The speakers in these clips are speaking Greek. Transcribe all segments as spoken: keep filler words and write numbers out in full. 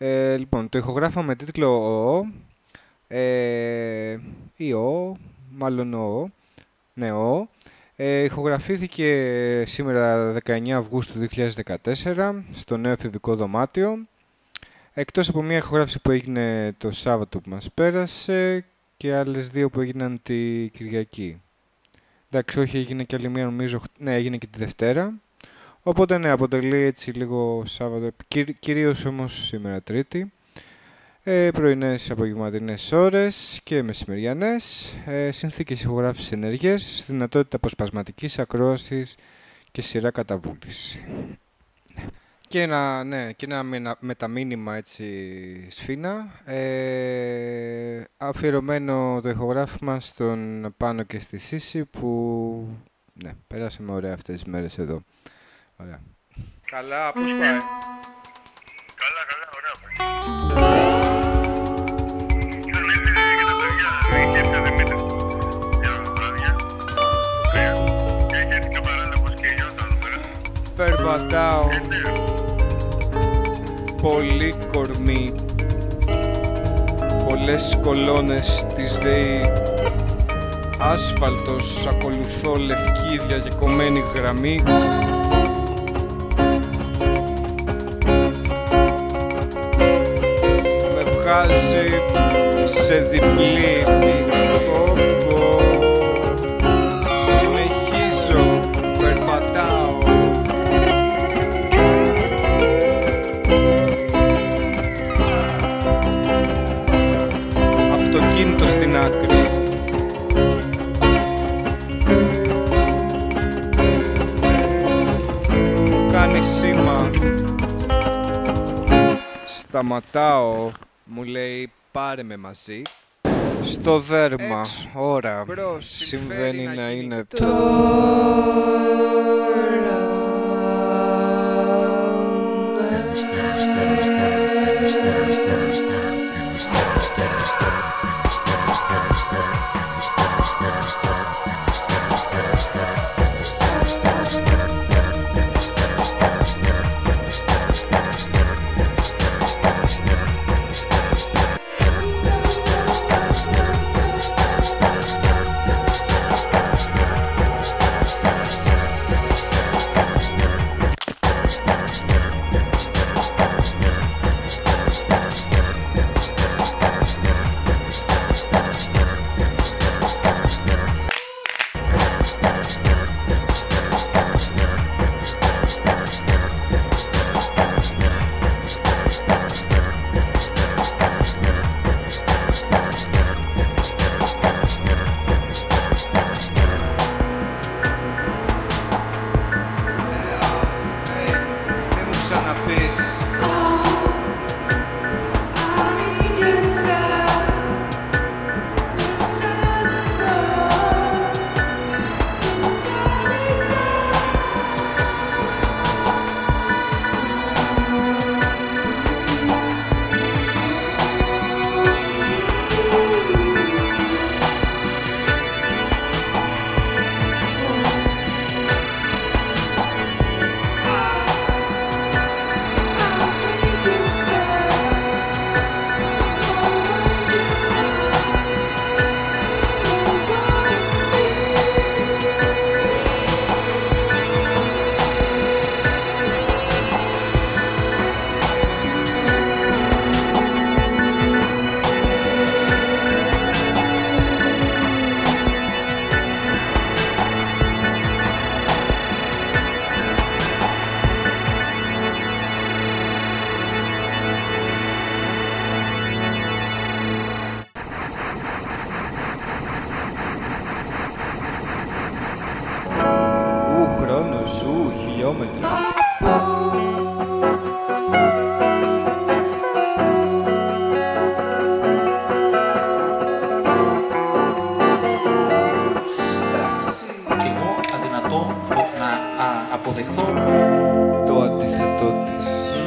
Ε, λοιπόν, το ηχογράφω με τίτλο «Ο», ε, ή «Ο», μάλλον «Ο», ναι, «Ο». Ε, ηχογραφήθηκε σήμερα δεκαεννέα Αυγούστου δύο χιλιάδες δεκατέσσερα στο νέο εφηβικό δωμάτιο. Εκτός από μια ηχογράφηση που έγινε το Σάββατο που μας πέρασε και άλλες δύο που έγιναν τη Κυριακή. Εντάξει, όχι, έγινε και άλλη μία νομίζω, ναι, έγινε και τη Δευτέρα. Οπότε ναι, αποτελεί έτσι λίγο Σάββατο, κυρί, κυρίως όμως σήμερα Τρίτη. Ε, πρωινές απογευματινές ώρες και μεσημεριανές. Ε, συνθήκες ηχογράφησης ενεργές, δυνατότητα αποσπασματικής ακρόασης και σειρά καταβούληση. Και ένα, ναι, και ένα μεταμήνυμα έτσι σφίνα, ε, αφιερωμένο το ηχογράφημα στον Πάνο και στη Σύση που, ναι, περάσαμε ωραία αυτές τις μέρες εδώ. Ωραία. Καλά, πώς πάει? Καλά, καλά, ωραία πάει. Είχαν έρθει και τα παιδιά, είχε έρθει δεν μήνες για βράδια. Και είχε έρθει και παράλληλα πως και γινόταν εδώ πέρα. Περπατάω. Πολύ κορμί. Πολλές κολόνες της ΔΕΗ. Άσφαλτος, ακολουθώ λευκή διαγεκομμένη γραμμή. Με βγάζει σε διπλή μυκόπο. Συνεχίζω, περπατάω. Αυτοκίνητο στην άκρη. Κάνει σήμα. Σταματάω, μου λέει πάρε με μαζί. Στο δέρμα, έξω, ώρα, μπρος, συμβαίνει να, να είναι τώρα. Σου χιλιόμετρα. Στάση. Και εγώ αδυνατό να α, αποδεχθώ το αντίθετό της.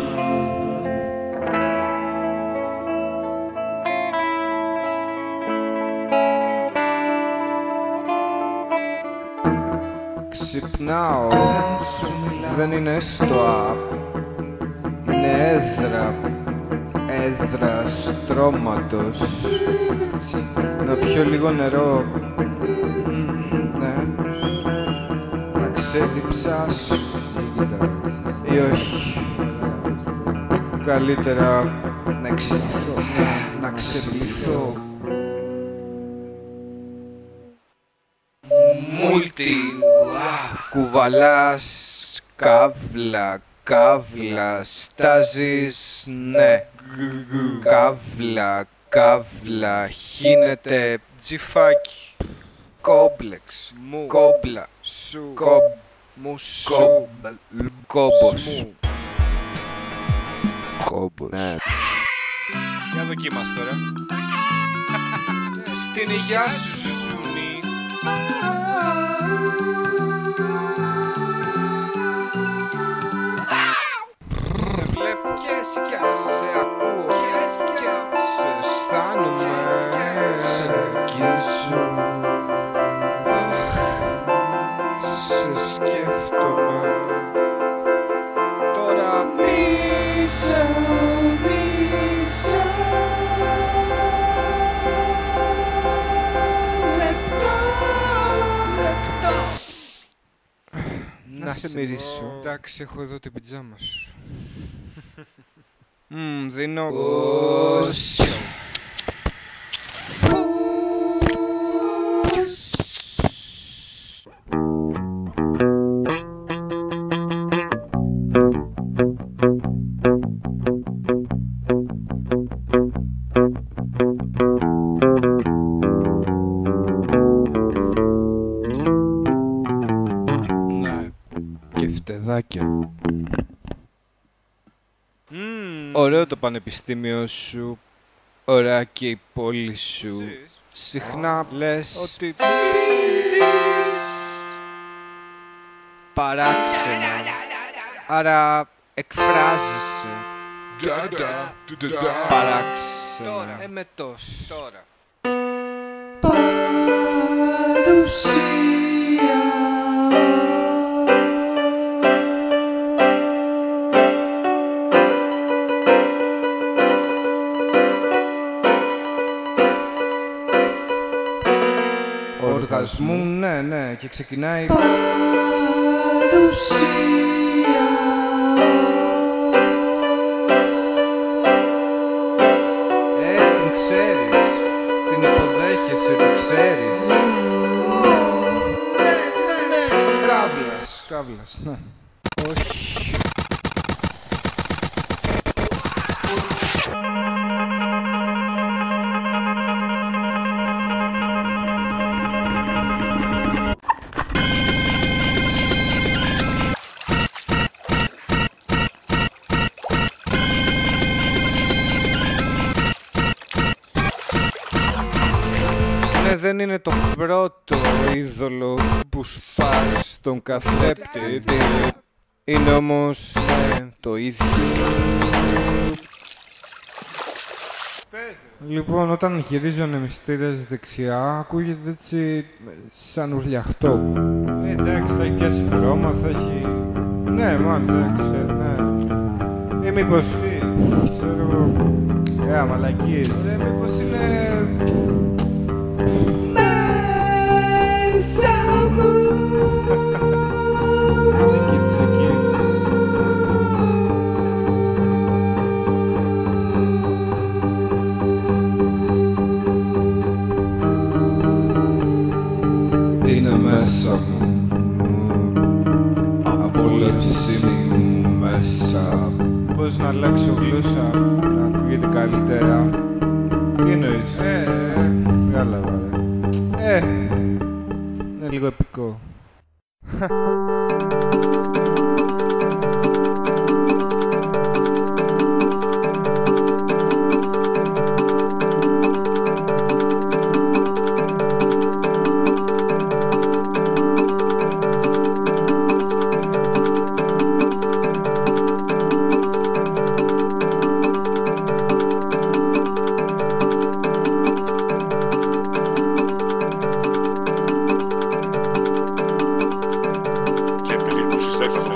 Ξυπνάω, δεν είναι στο app, είναι έδρα, έδρα στρώματος. Να πιω λίγο νερό. Μμ, ναι. Να ξεδιψάσω ή όχι. Καλύτερα να εξελιχθώ, να ξεπληθώ. Μούλτι, κουβαλάς, καύλα, καύλα, στάζεις, ναι. Καύλα, καύλα, χύνεται τζιφάκι. Κόμπλεξ, κόμπλα, σου, κόμπ, μου, σου, κόμπος. Κόμπος. Ναι. Για δοκίμας τώρα. Στην υγειά σου, Ζουζούνι. Σε βλέπω και σε ακούω και σε αισθάνομαι. Σε αγγίζω. Σε σκέφτομαι. Τώρα μίσα, μίσα. Λεπτό, λεπτό. Να σε μυρίσω. Εντάξει, έχω εδώ την πιτζάμα σου. Μμμ, δίνω... Ος. Ναι, και φτεδάκια. Mm. Ωραίο το πανεπιστήμιο σου, ωραία και η πόλη σου. Ζεις. Συχνά λες Ότι ότι παράξενα, άρα εκφράζεσαι παράξενα. Τώρα. Εμετός. τώρα. Οργασμού, ναι, ναι, και ξεκινάει Ε, την ξέρεις, την υποδέχεσαι, την ξέρεις. Ναι, ναι, ναι, καύλας. Καύλας, ναι. Όχι. Ναι, δεν είναι το πρώτο είδωλο που σπάς στον καθρέπτη. Είναι όμως, ναι, το ίδιο. Λοιπόν, όταν γυρίζει ο νεμιστήρας δεξιά, ακούγεται έτσι σαν ουρλιαχτό. Ε, εντάξει, θα έχει πιάσει χρώμα, θα έχει... Ναι, μάλλον, εντάξει, ε, ναι. Ή μήπως, τι, ξέρω... Ε, μαλακίες. Ε, μήπως είναι... Μέσα μου. Τσίκι, τσίκι. Είναι μέσα μου, απόλαυση μου μέσα. Πώς να αλλάξω γλώσσα, να ακούγεται καλύτερα. Τι εννοείς? Ε, ε, κατάλαβα ρε. Ε, είναι λίγο επικό. Και επειδή τους έφαγα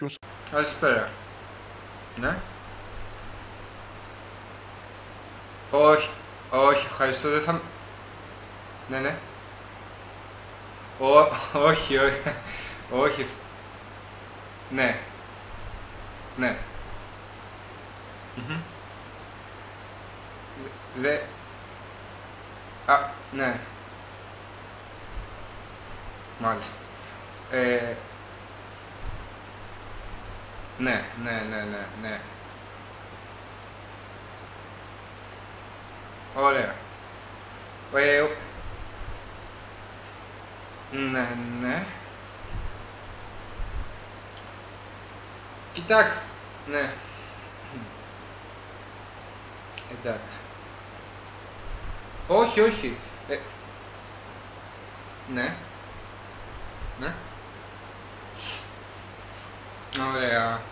Ποιος? Καλησπέρα. Ναι. Όχι, όχι, ευχαριστώ, δεν θα... Ναι, ναι. Ω, όχι, όχι, όχι. Ναι. Ναι. Μμμ. Δε... Α, ναι. Μάλιστα. Ε... Ναι, ναι, ναι, ναι, ναι. Ωραία. Ε, ο- ναι, ναι. Κοιτάξτε. Ναι. Εντάξει. Όχι, όχι. Ε, ναι. Ναι. Ωραία.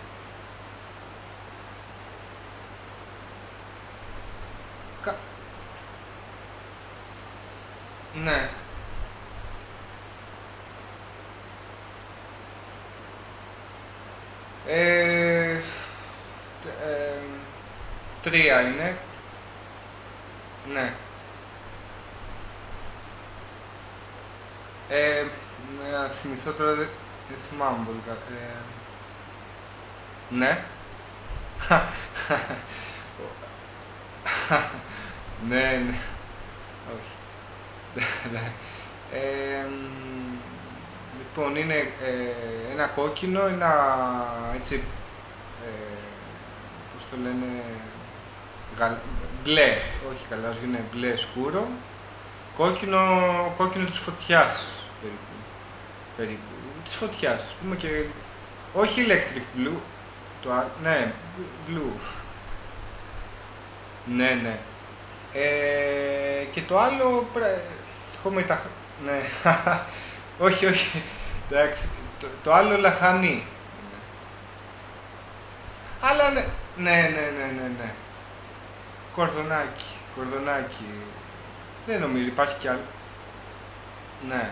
Κα... Ναι. Ε, τ- ε, τρία είναι. Ναι. Ε, να θυμηθώ τώρα, δεν δεν θυμάμαι πολύ καλά. Ε, ναι. Ναι, ναι. Όχι. Ναι. Ε, μ, λοιπόν, είναι ε, ένα κόκκινο, ένα έτσι, ε, πώς το λένε, γαλ- μπλε, όχι γαλάζιο, είναι μπλε σκούρο, κόκκινο, κόκκινο της φωτιάς, περίπου, περίπου, της φωτιάς, ας πούμε, και όχι electric blue, το άλλο, ναι, blue, ναι, ναι. Ε, και το άλλο, πρέ- έχω μετα... ναι, όχι, όχι, εντάξει, το, το άλλο λαχανί. Αλλά ναι, ναι, ναι, ναι, ναι, ναι. Κορδονάκι, κορδονάκι. Δεν νομίζω, υπάρχει κι άλλο. Ναι.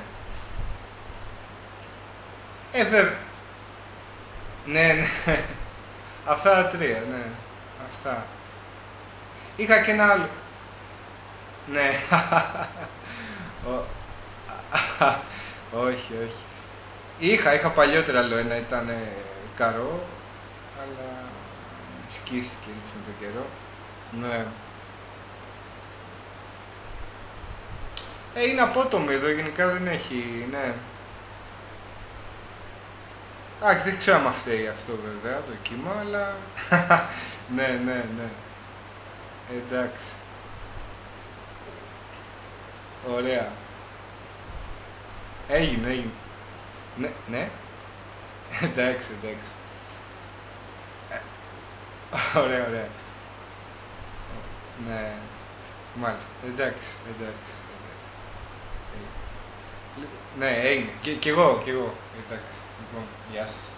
Ε, βέβαια. Ναι, ναι. Αυτά τα τρία, ναι. Αυτά. Είχα και ένα άλλο. Ναι. Ο- όχι, όχι. Είχα, είχα παλιότερα άλλο ένα, ήταν ε, καρό, αλλά σκίστηκε έτσι με τον καιρό. Ναι. Ε, είναι απότομο εδώ, γενικά δεν έχει, ναι. Εντάξει, δεν ξέρω αν φταίει αυτό βέβαια, το κύμα, αλλά... ναι, ναι, ναι. Εντάξει. Ωραία. Έγινε, έγινε. Ναι, ναι. Εντάξει, εντάξει. Ε, Ωραία, ωραία. Ναι. Μάλιστα. Εντάξει, εντάξει, εντάξει. Ε, Ναι, έγινε. Και, κι εγώ, κι εγώ. Εντάξει. Λοιπόν, γεια σας.